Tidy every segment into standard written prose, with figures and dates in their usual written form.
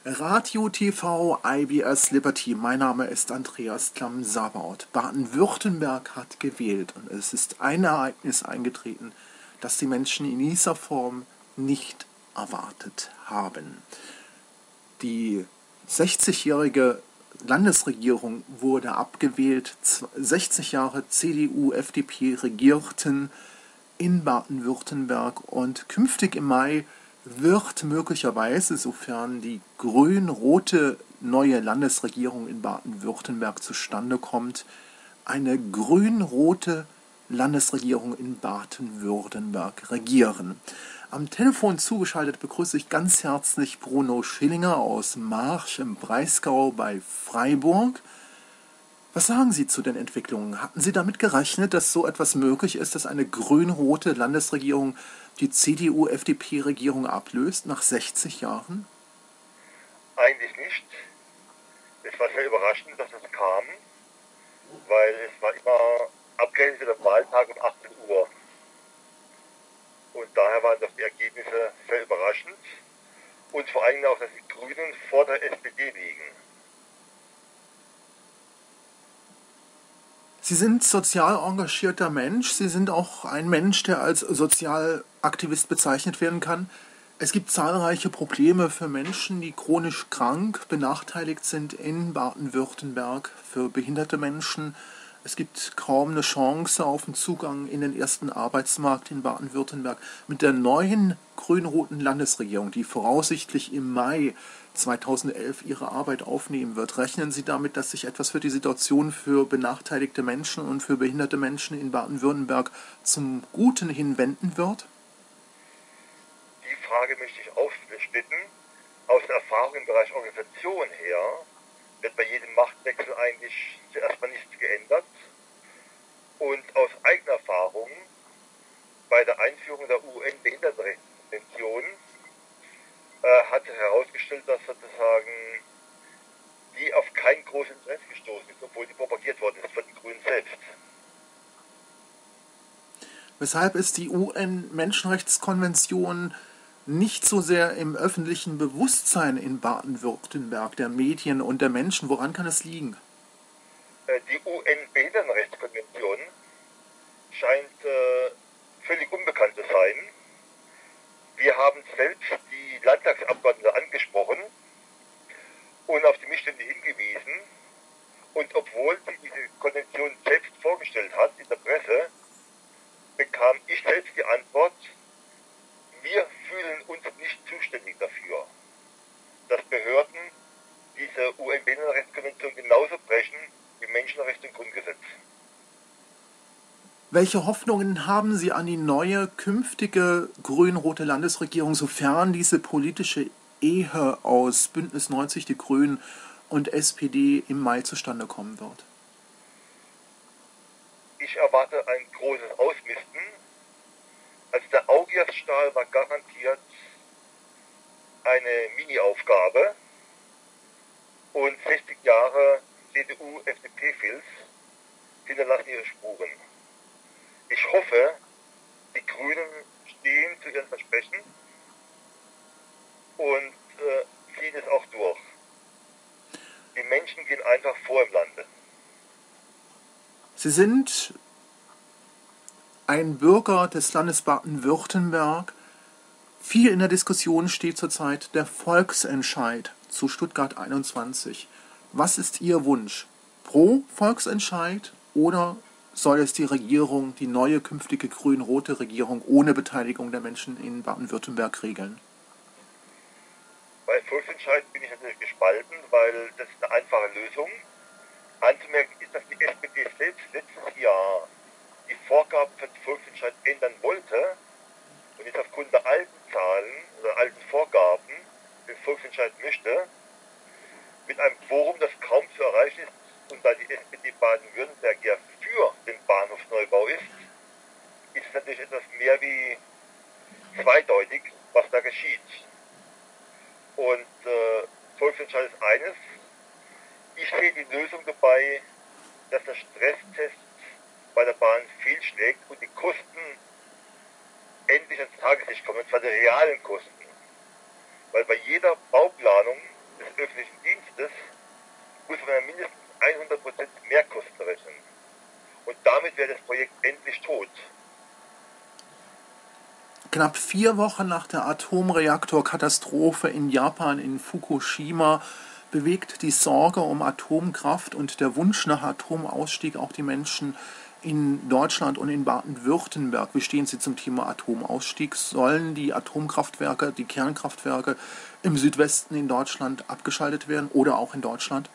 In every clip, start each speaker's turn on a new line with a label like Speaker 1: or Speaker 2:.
Speaker 1: Radio TV IBS Liberty. Mein Name ist Andreas Klamm-Sabaut. Baden-Württemberg hat gewählt und es ist ein Ereignis eingetreten, das die Menschen in dieser Form nicht erwartet haben. Die 60-jährige Landesregierung wurde abgewählt. 60 Jahre CDU, FDP regierten in Baden-Württemberg und künftig im Mai wird möglicherweise, sofern die grün-rote neue Landesregierung in Baden-Württemberg zustande kommt, eine grün-rote Landesregierung in Baden-Württemberg regieren. Am Telefon zugeschaltet begrüße ich ganz herzlich Bruno Schillinger aus March im Breisgau bei Freiburg. Was sagen Sie zu den Entwicklungen? Hatten Sie damit gerechnet, dass so etwas möglich ist, dass eine grün-rote Landesregierung die CDU-FDP-Regierung ablöst nach 60 Jahren?
Speaker 2: Eigentlich nicht. Es war sehr überraschend, dass es kam, weil es war immer abgerechnet der Wahltag um 18 Uhr. Und daher waren doch die Ergebnisse sehr überraschend. Und vor allem auch, dass die Grünen vor der SPD liegen.
Speaker 1: Sie sind sozial engagierter Mensch. Sie sind auch ein Mensch, der als Sozialaktivist bezeichnet werden kann. Es gibt zahlreiche Probleme für Menschen, die chronisch krank, benachteiligt sind in Baden-Württemberg, für behinderte Menschen. Es gibt kaum eine Chance auf den Zugang in den ersten Arbeitsmarkt in Baden-Württemberg. Mit der neuen grün-roten Landesregierung, die voraussichtlich im Mai 2011 ihre Arbeit aufnehmen wird, rechnen Sie damit, dass sich etwas für die Situation für benachteiligte Menschen und für behinderte Menschen in Baden-Württemberg zum Guten hin wenden wird?
Speaker 2: Die Frage möchte ich aufsplitten. Aus der Erfahrung im Bereich Organisation her wird bei jedem Machtwechsel eigentlich zuerst mal nichts geändert. Und aus eigener Erfahrung bei der Einführung der UN-Behindertenrechtskonvention hat sich herausgestellt, dass sozusagen die auf kein großes Interesse gestoßen ist, obwohl die propagiert worden ist von den Grünen selbst.
Speaker 1: Weshalb ist die UN-Menschenrechtskonvention nicht so sehr im öffentlichen Bewusstsein in Baden-Württemberg, der Medien und der Menschen? Woran kann es liegen?
Speaker 2: Die UN-Behindertenrechtskonvention scheint völlig unbekannt zu sein. Wir haben selbst die Landtagsabgeordnete angesprochen und auf die Missstände hingewiesen. Und obwohl sie diese Konvention selbst vorgestellt hat in der Presse, bekam ich selbst die Antwort, wir fühlen uns nicht zuständig dafür, dass Behörden diese UN-Behindertenrechtskonvention genauso brechen wie Menschenrechte und Grundgesetz.
Speaker 1: Welche Hoffnungen haben Sie an die neue, künftige grün-rote Landesregierung, sofern diese politische Ehe aus Bündnis 90, die Grünen und SPD im Mai zustande kommen wird?
Speaker 2: Ich erwarte ein großes Ausmisten. Also der Augiasstahl war garantiert eine Mini-Aufgabe und 60 Jahre CDU-FDP-Filz hinterlassen ihre Spuren. Ich hoffe, die Grünen stehen zu ihren Versprechen und ziehen es auch durch. Die Menschen gehen einfach vor im Lande.
Speaker 1: Sie sind ein Bürger des Landes Baden-Württemberg. Viel in der Diskussion steht zurzeit der Volksentscheid zu Stuttgart 21. Was ist Ihr Wunsch? Pro Volksentscheid oder soll es die Regierung, die neue künftige grün-rote Regierung ohne Beteiligung der Menschen in Baden-Württemberg regeln?
Speaker 2: Bei Volksentscheid bin ich natürlich gespalten, weil das ist eine einfache Lösung. Anzumerken ist, dass die SPD selbst letztes Jahr die Vorgaben für den Volksentscheid ändern wollte und jetzt aufgrund der alten Zahlen oder alten Vorgaben den Volksentscheid möchte, mit einem Quorum, das kaum zu erreichen ist, und da die SPD Baden-Württemberg ja für den Bahnhofsneubau ist es natürlich etwas mehr wie zweideutig, was da geschieht. Und Volksentscheid ist eines. Ich sehe die Lösung dabei, dass der Stresstest bei der Bahn fehlschlägt und die Kosten endlich ans Tageslicht kommen, und zwar die realen Kosten. Weil bei jeder Bauplanung des
Speaker 1: Knapp 4 Wochen nach der Atomreaktorkatastrophe in Japan in Fukushima bewegt die Sorge um Atomkraft und der Wunsch nach Atomausstieg auch die Menschen in Deutschland und in Baden-Württemberg. Wie stehen Sie zum Thema Atomausstieg? Sollen die Atomkraftwerke, die Kernkraftwerke im Südwesten in Deutschland abgeschaltet werden oder auch in Deutschland?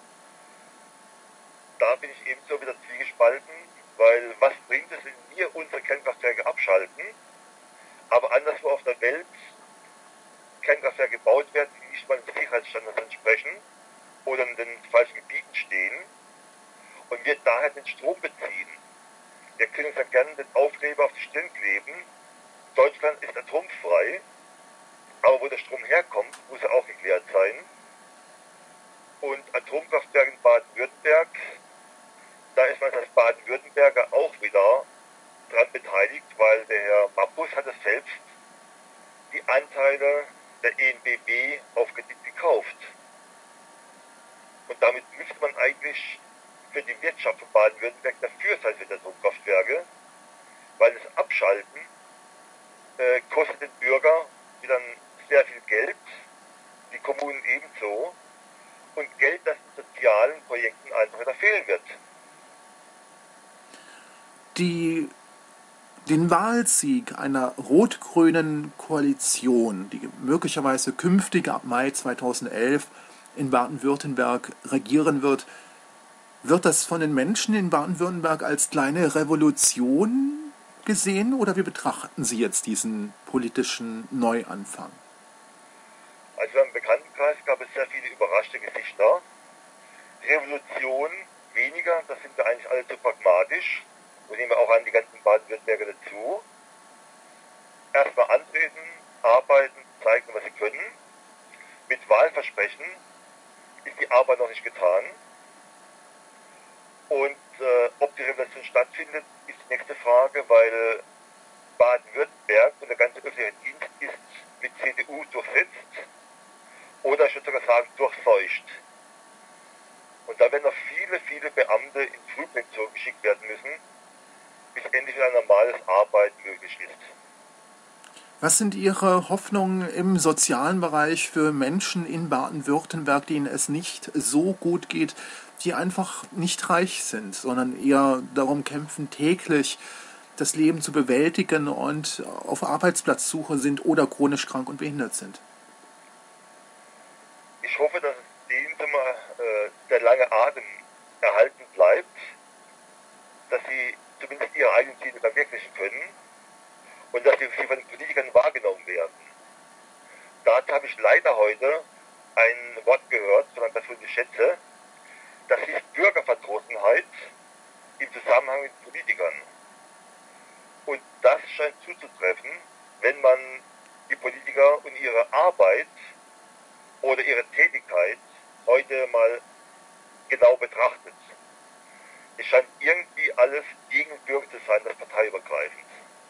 Speaker 2: Da bin ich ebenso wieder zwiegespalten, weil was bringt es, wenn wir unsere Kernkraftwerke abschalten, aber anderswo auf der Welt Kernkraftwerke gebaut werden, die nicht mal den Sicherheitsstandards entsprechen oder in den falschen Gebieten stehen und wir daher den Strom beziehen. Wir können uns ja gerne den Aufkleber auf die Stirn kleben. Deutschland ist atomfrei, aber wo der Strom herkommt, muss er auch geklärt sein. Und Atomkraftwerke in Baden-Württemberg, da ist man als Baden-Württemberger auch wieder dran beteiligt, weil der Herr Mappus hat es selbst die Anteile der EnBW auf Kredit gekauft. Und damit müsste man eigentlich für die Wirtschaft von Baden-Württemberg dafür sein für die Atomkraftwerke, weil das Abschalten kostet den Bürger wieder sehr viel Geld, die Kommunen ebenso, und Geld, das in sozialen Projekten einfach wieder fehlen wird.
Speaker 1: Den Wahlsieg einer rot-grünen Koalition, die möglicherweise künftig ab Mai 2011 in Baden-Württemberg regieren wird, wird das von den Menschen in Baden-Württemberg als kleine Revolution gesehen oder wie betrachten Sie jetzt diesen politischen Neuanfang?
Speaker 2: Also im Bekanntenkreis gab es sehr viele überraschte Gesichter. Revolution weniger, da sind wir eigentlich alle zu pragmatisch. Und nehmen wir auch an die ganzen Baden-Württemberger dazu. Erstmal antreten, arbeiten, zeigen, was sie können. Mit Wahlversprechen ist die Arbeit noch nicht getan. Und ob die Revolution stattfindet, ist die nächste Frage, weil Baden-Württemberg und der ganze öffentliche Dienst ist mit CDU durchsetzt oder ich würde sogar sagen durchseucht. Und da werden noch viele Beamte in Frühpension geschickt werden müssen, bis endlich wieder ein normales Arbeiten möglich ist.
Speaker 1: Was sind Ihre Hoffnungen im sozialen Bereich für Menschen in Baden-Württemberg, denen es nicht so gut geht, die einfach nicht reich sind, sondern eher darum kämpfen, täglich das Leben zu bewältigen und auf Arbeitsplatzsuche sind oder chronisch krank und behindert sind?
Speaker 2: Ich hoffe, dass es denen der lange Atem erhalten bleibt, dass sie zumindest ihre eigenen Ziele verwirklichen können und dass sie von den Politikern wahrgenommen werden. Dazu habe ich leider heute ein Wort gehört von einer Person, die ich schätze. Das ist Bürgerverdrossenheit im Zusammenhang mit Politikern. Und das scheint zuzutreffen, wenn man die Politiker und ihre Arbeit oder ihre Tätigkeit heute mal genau betrachtet. Es scheint irgendwie alles gegen Bürger zu sein, das parteiübergreifend.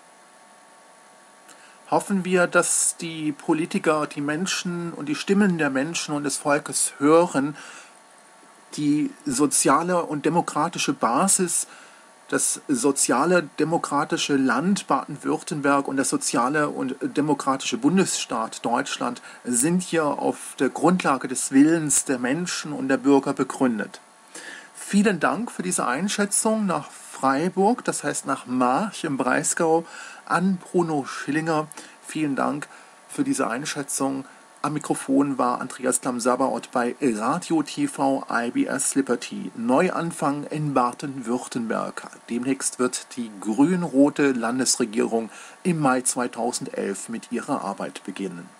Speaker 1: Hoffen wir, dass die Politiker die Menschen und die Stimmen der Menschen und des Volkes hören, die soziale und demokratische Basis, das soziale demokratische Land Baden-Württemberg und das soziale und demokratische Bundesstaat Deutschland sind hier auf der Grundlage des Willens der Menschen und der Bürger begründet. Vielen Dank für diese Einschätzung nach Freiburg, das heißt nach March im Breisgau, an Bruno Schillinger. Vielen Dank für diese Einschätzung. Am Mikrofon war Andreas Klamm-Sabaoth bei Radio TV IBS Liberty. Neuanfang in Baden-Württemberg. Demnächst wird die grün-rote Landesregierung im Mai 2011 mit ihrer Arbeit beginnen.